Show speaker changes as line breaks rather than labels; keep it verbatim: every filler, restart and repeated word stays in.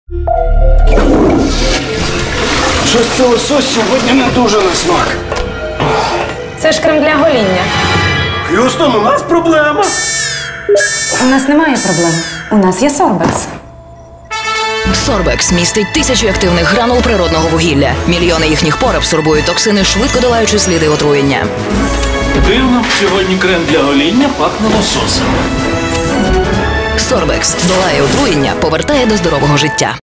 Щось це лосось сьогодні не дуже на смак.
Це ж крем для гоління.
Х'юстон, у нас проблема.
У нас немає проблем. У нас є Сорбекс.
Сорбекс містить тисячі активних гранул природного вугілля. Мільйони їхніх пор абсорбують токсини, швидко долаючи сліди отруєння.
Дивно, сьогодні крем для гоління пахне лососем.
Сорбекс долає отруєння, повертає до здорового життя.